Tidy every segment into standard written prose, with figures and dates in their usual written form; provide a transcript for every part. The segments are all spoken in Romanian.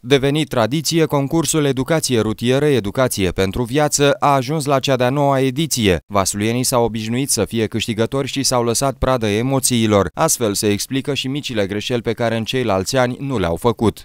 Devenit tradiție, concursul Educație rutieră, Educație pentru viață a ajuns la cea de-a 9-a ediție. Vasluienii s-au obișnuit să fie câștigători și s-au lăsat pradă emoțiilor. Astfel se explică și micile greșeli pe care în ceilalți ani nu le-au făcut.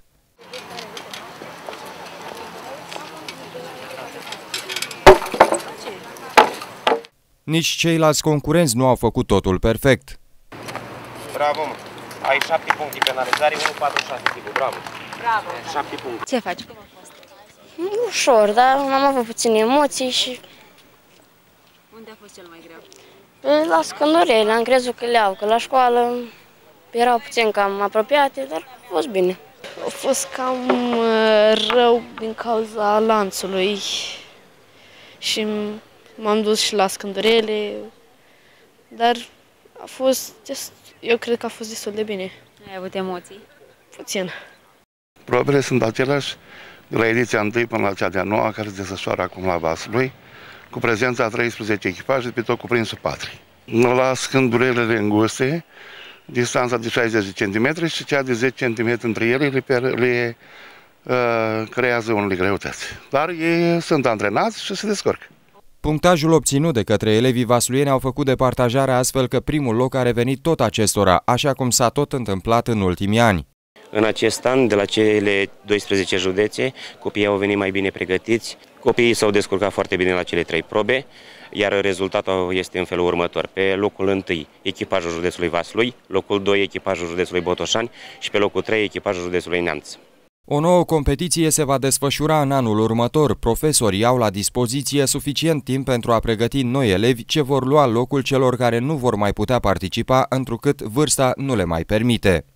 Nici ceilalți concurenți nu au făcut totul perfect. Bravo, mă. Ai 7 puncte penalizare, 1,46 kg. Bravo. Bravo. 7 puncte. Ce faci? Cum a fost? Ușor, dar am avut puține emoții și... Unde a fost cel mai greu? La Scândurele, am crezut că le-au, că la școală erau puțin cam apropiate, dar a fost bine. A fost cam rău din cauza lanțului și m-am dus și la Scândurele, dar a fost, eu cred că a fost destul de bine. Ai avut emoții? Puțin. Probele sunt aceleași de la ediția 1 până la cea de-a 9-a, care se desfășoară acum la Vaslui, cu prezența a 13 echipaje, pe tot cuprinsul 4. La Scândurelele înguste, distanța de 60 cm și cea de 10 cm între ele le creează unele greutăți. Dar ei sunt antrenați și se descurcă. Punctajul obținut de către elevii vasluieni au făcut departajarea astfel că primul loc a revenit tot acestora, așa cum s-a tot întâmplat în ultimii ani. În acest an, de la cele 12 județe, copiii au venit mai bine pregătiți. Copiii s-au descurcat foarte bine la cele 3 probe, iar rezultatul este în felul următor. Pe locul 1, echipajul județului Vaslui, locul 2, echipajul județului Botoșani și pe locul 3, echipajul județului Neamț. O nouă competiție se va desfășura în anul următor. Profesorii au la dispoziție suficient timp pentru a pregăti noi elevi ce vor lua locul celor care nu vor mai putea participa, întrucât vârsta nu le mai permite.